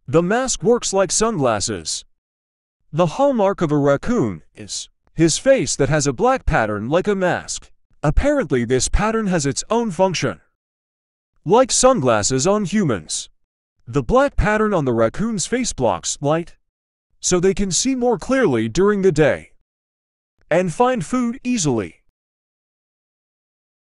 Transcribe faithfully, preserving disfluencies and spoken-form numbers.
The mask works like sunglasses. The hallmark of a raccoon is his face that has a black pattern like a mask. Apparently, this pattern has its own function. Like sunglasses on humans. The black pattern on the raccoon's face blocks light, so they can see more clearly during the day and find food easily.